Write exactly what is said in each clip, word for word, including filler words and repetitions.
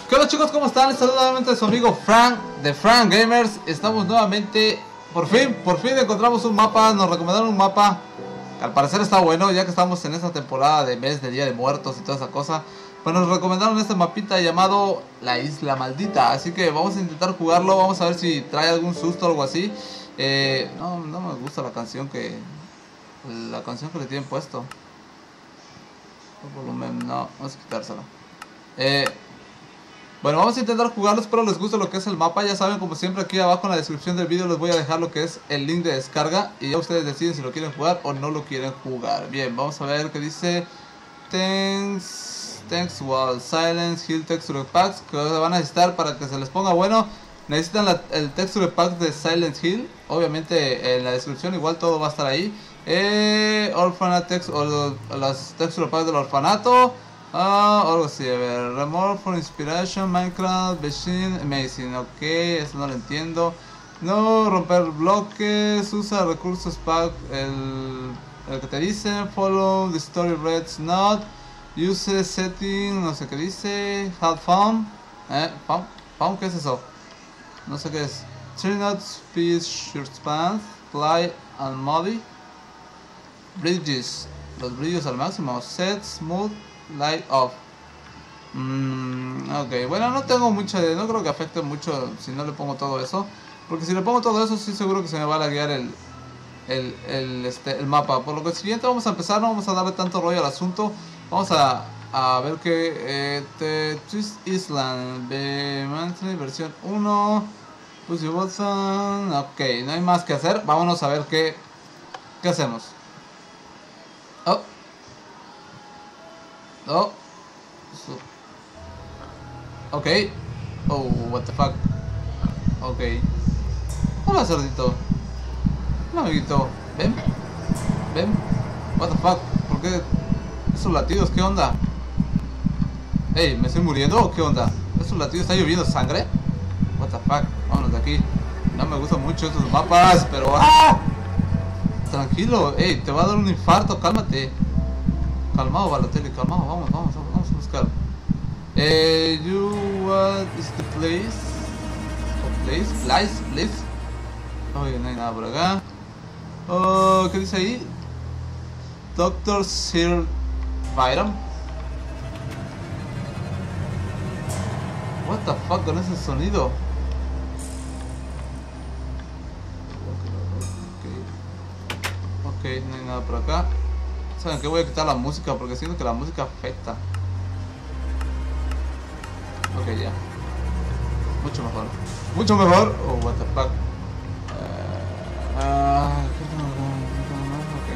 ¿Qué hola chicos? ¿Cómo están? Les saludo nuevamente a su amigo Frank de Frank Gamers. Estamos nuevamente, por fin, por fin encontramos un mapa. Nos recomendaron un mapa que al parecer está bueno, ya que estamos en esta temporada de mes de Día de Muertos y toda esa cosa. Pues nos recomendaron este mapita llamado La Isla Maldita. Así que vamos a intentar jugarlo, vamos a ver si trae algún susto o algo así. eh, No, no me gusta la canción que... La canción que le tienen puesto. El volumen, no, vamos a quitárselo. Eh... Bueno, vamos a intentar jugarlo, espero les guste lo que es el mapa. Ya saben, como siempre, aquí abajo en la descripción del vídeo les voy a dejar lo que es el link de descarga. Y ya ustedes deciden si lo quieren jugar o no lo quieren jugar. Bien, vamos a ver qué dice. Thanks, thanks Wall, Silence, Hill Texture Packs, que van a necesitar para que se les ponga bueno. Necesitan la, el Texture Pack de Silent Hill. Obviamente en la descripción igual todo va a estar ahí. Eh, Orphanatex o los, las Texture Packs del orfanato. Ah, algo así, a ver, Remorse for Inspiration, Minecraft, Machine, Amazing, ok, eso no lo entiendo. No, romper bloques, usa recursos pack, el, el que te dice, follow the story reds not, use setting, no sé qué dice, have fun, eh, fun, fun, ¿qué es eso? No sé qué es. Three knots, fish, short spans, fly and muddy, bridges, los brillos al máximo, set, smooth, light off. Mm, ok, bueno, no tengo mucha de... No creo que afecte mucho si no le pongo todo eso. Porque si le pongo todo eso, sí seguro que se me va a laguear el, el, el, este, el mapa. Por lo que siguiente vamos a empezar, no vamos a darle tanto rollo al asunto. Vamos a, a ver que... Eh, The Twist Island de Monthly versión uno. Push your button. Ok, no hay más que hacer. Vámonos a ver qué, qué hacemos. Oh. Oh. So. Ok. Oh, what the fuck. Ok. Hola, cerdito. Hola, amiguito. Ven. Ven. What the fuck. ¿Por qué esos latidos? ¿Qué onda? Ey, ¿me estoy muriendo o qué onda? ¿Esos latidos? ¿Está lloviendo sangre? What the fuck. Vámonos de aquí. No me gustan mucho estos mapas, pero... ¡Ah! Tranquilo. Ey, te va a dar un infarto. Cálmate. Calmado, Balotelli, calmado, vamos, vamos, vamos a buscar. Eh, you, what is the place? Oh, place, place, place. Oye, no hay nada por acá. Oh, ¿qué dice ahí? Doctor Sir Byron. What the fuck con ese sonido? Ok, ok, no hay nada por acá. ¿Saben qué? Voy a quitar la música porque siento que la música afecta. Ok, ya. Mucho mejor. Mucho mejor. Oh, what the fuck. Uh, uh, ok.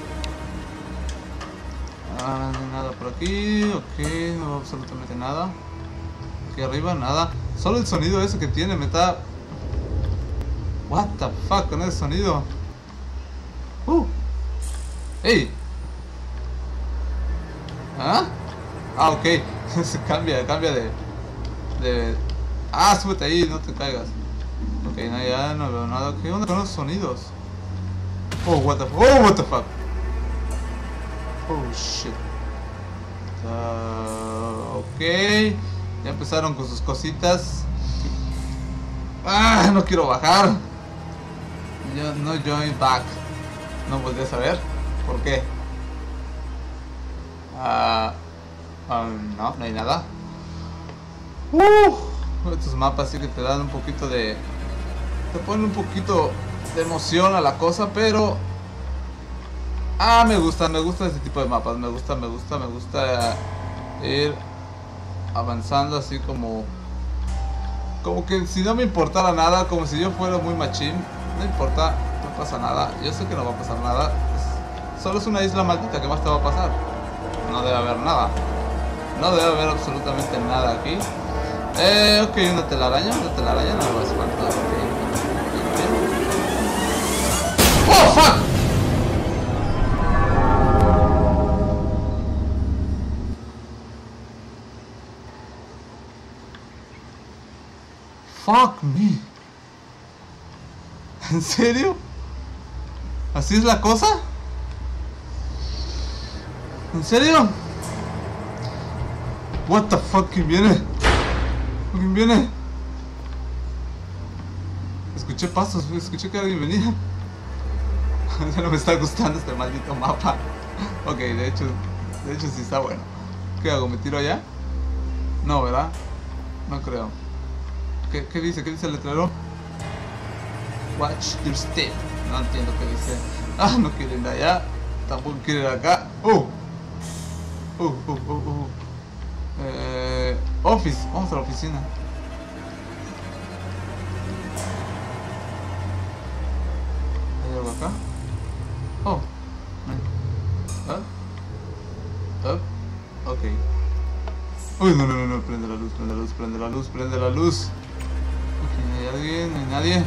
Ah, no hay nada por aquí. Ok, no veo absolutamente nada. Aquí arriba, nada. Solo el sonido ese que tiene me está... What the fuck con ese sonido. Uh. Hey. ¿Ah? Ah, ok. Se cambia, cambia de, de... Ah, súbete ahí, no te caigas. Ok, no, ya no veo nada. ¿Qué onda con los sonidos? Oh, what the fuck. Oh, what the fuck. Oh, shit. Uh, ok. Ya empezaron con sus cositas. Ah, no quiero bajar. Yo, no join back. No podría saber. ¿Por qué? Uh, um, no, no hay nada. Uh, estos mapas sí que te dan un poquito de... Te ponen un poquito de emoción a la cosa, pero... Ah, me gusta, me gusta este tipo de mapas. Me gusta, me gusta, me gusta ir avanzando así como... Como que si no me importara nada, como si yo fuera muy machín. No importa, no pasa nada. Yo sé que no va a pasar nada. Es, solo es una isla maldita, ¿qué más te va a pasar? No debe haber nada. No debe haber absolutamente nada aquí. Eh, ok, una telaraña. Una telaraña no me va a espantar. Okay. ¡Oh, fuck! Fuck me. ¿En serio? ¿Así es la cosa? ¿En serio? What the fuck, que viene. ¿Quién viene? Escuché pasos, escuché que alguien venía. Ya no me está gustando este maldito mapa. Ok, de hecho, de hecho sí está bueno. ¿Qué hago? ¿Me tiro allá? No, ¿verdad? No creo. ¿Qué, qué dice? ¿Qué dice el letrero? Watch your step. No entiendo qué dice. Ah, no quiere ir allá. Tampoco quiere ir acá. Uh. Uh, uh, uh, uh. Eh, office. Vamos a la oficina. ¿Hay algo acá? Oh. ¿Ah? ¿Ah? Ok. Uy, no, no, no, no. Prende la luz, prende la luz, prende la luz, prende la luz. Ok, ¿hay alguien? ¿No hay nadie?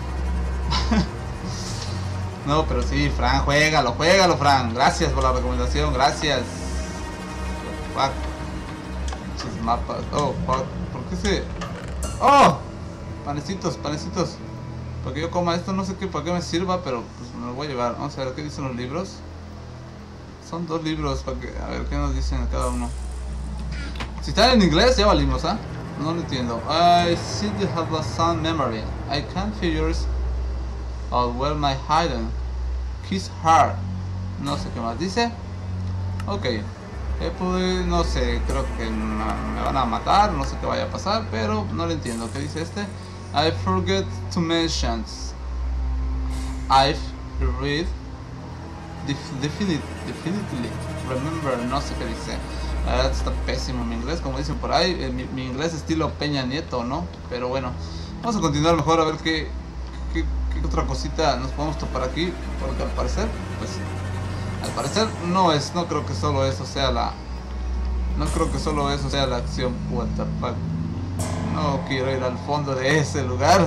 No, pero sí, Fran, juégalo, juégalo, Fran. Gracias por la recomendación, gracias. Fuck. Muchos mapas. Oh, fuck. ¿Por qué se...? ¡Oh! Panecitos, panecitos. Para que yo coma esto, no sé qué, para qué me sirva, pero pues me lo voy a llevar. Vamos a ver qué dicen los libros. Son dos libros, para que... A ver qué nos dicen cada uno. Si están en inglés, ya valimos, ¿ah? ¿eh? No lo entiendo. I see you have a sound memory. I can't figure out where my hidden. Kiss her. No sé qué más dice. Ok. Eh, pues, no sé, creo que me van a matar, no sé qué vaya a pasar, pero no lo entiendo. ¿Qué dice este? I forget to mention. I've read definitely, definitely remember, no sé qué dice. La verdad está pésimo mi inglés, como dicen por ahí. Eh, mi, mi inglés estilo Peña Nieto, ¿no? Pero bueno, vamos a continuar mejor a ver qué, qué, qué otra cosita nos podemos topar aquí. Porque al parecer, pues, al parecer no es, no creo que solo eso sea la, no creo que solo eso sea la acción. What the fuck. No quiero ir al fondo de ese lugar.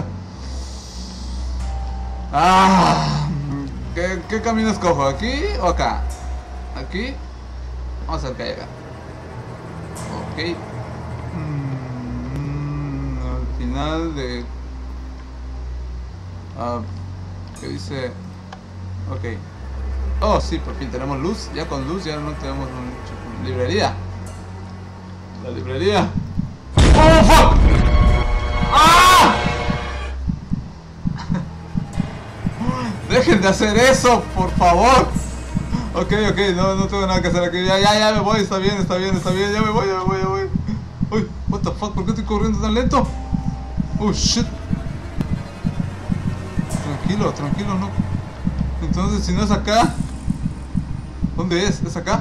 Ah, ¿qué, qué camino escojo? ¿Aquí o acá? Aquí. Vamos a ver qué hay acá. Ok. Mm, al final de... Uh, ¿qué dice? Ok. Oh, sí, por fin tenemos luz. Ya con luz ya no tenemos mucho. Librería. La librería. ¡Oh, fuck! ¡Ah! Dejen de hacer eso, por favor. Ok, ok, no, no tengo nada que hacer aquí. Ya, ya, ya me voy, está bien, está bien, está bien. Ya me voy, ya me voy, ya me voy. Uy, what the fuck, ¿por qué estoy corriendo tan lento? Oh, shit. Tranquilo, tranquilo, no. Entonces, si no es acá, ¿dónde es? ¿Es acá?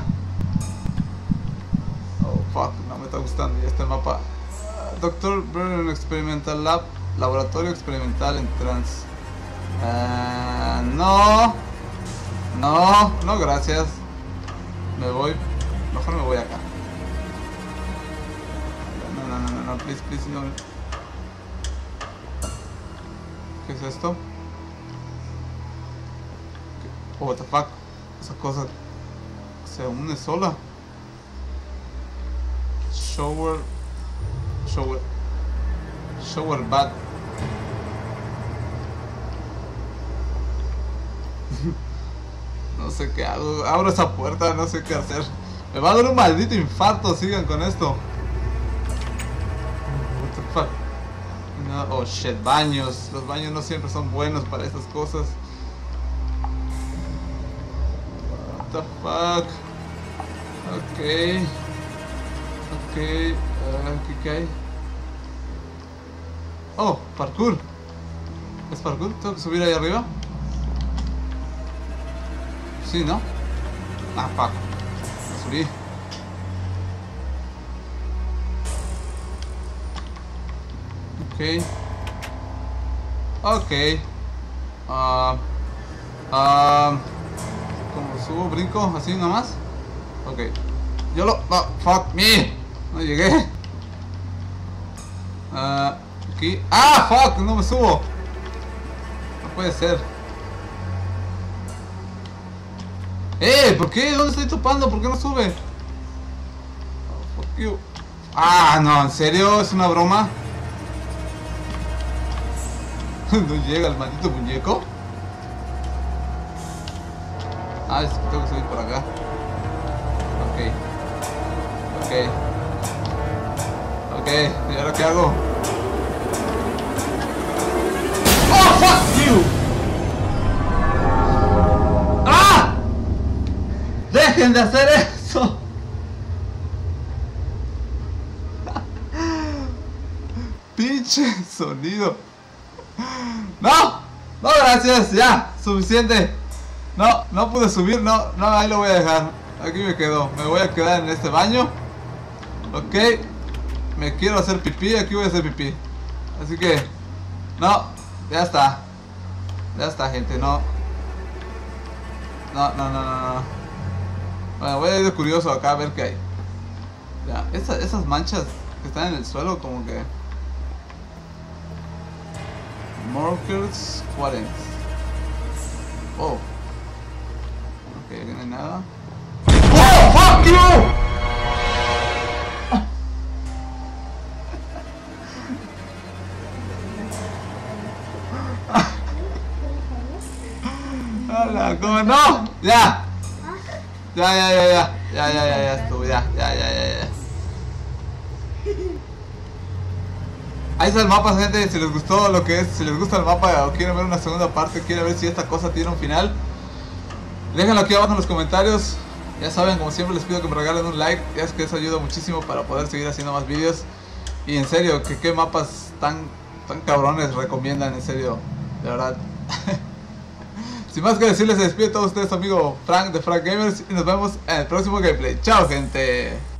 Oh, fuck, no me está gustando ya este mapa. Doctor Brennan Experimental Lab, laboratorio experimental en trans. Uh, no, no, no, gracias. Me voy, mejor me voy acá. No, no, no, no, no, please, please, no. ¿Qué es esto? Oh, what the fuck, esa cosa se une sola. Shower, shower, shower bath. No sé qué hago, abro esa puerta, no sé qué hacer. Me va a dar un maldito infarto, sigan con esto. What the fuck. No, oh shit, baños. Los baños no siempre son buenos para estas cosas. What the fuck. Ok. Ok. Uh, ¿qué, ¿Qué hay? Oh, parkour. ¿Es parkour? ¿Tengo que subir ahí arriba? Sí, ¿no? Ah, fuck. Me subí. Ok. Ok. Uh, uh, ¿Cómo subo? ¿Brinco? ¿Así nomás? Ok. Yo lo... Oh, fuck me. No llegué. Uh, aquí. ¡Ah, fuck! No me subo. No puede ser. ¡Eh! ¿Por qué? ¿Dónde estoy topando? ¿Por qué no sube? Oh, fuck you. Ah, no, ¿en serio? ¿Es una broma? ¿No llega el maldito muñeco? Ah, es que tengo que subir por acá. Ok. Ok. Ok, ¿y ahora qué hago? ¡Oh, fuck you! ¡Ah! ¡Dejen de hacer eso! Pinche sonido. ¡No! ¡No, gracias! ¡Ya! ¡Suficiente! No, no pude subir, no, no, ahí lo voy a dejar. Aquí me quedo, me voy a quedar en este baño. Ok. Me quiero hacer pipí, aquí voy a hacer pipí. Así que... No, ya está. Ya está, gente, no. No, no, no, no, no. Bueno, voy a ir de curioso acá a ver qué hay. Ya, esas, esas manchas que están en el suelo como que... Markers cuarenta. Oh. Ok, aquí no hay nada. ¡Oh, fuck you! Hola, ¿cómo no? Ya. Ya, ya, ya, ya. Ya, ya, ya, ya estuvo, ya, ya, ya, ya, ya. Ahí está el mapa, gente. Si les gustó lo que es, si les gusta el mapa o quieren ver una segunda parte, quieren ver si esta cosa tiene un final, déjenlo aquí abajo en los comentarios. Ya saben, como siempre les pido que me regalen un like, ya es que eso ayuda muchísimo para poder seguir haciendo más vídeos. Y en serio, que qué mapas tan, tan cabrones recomiendan, en serio, de verdad. Sin más que decirles, se despide a todos ustedes, amigo Frank de Frank Gamers, y nos vemos en el próximo gameplay. Chao, gente.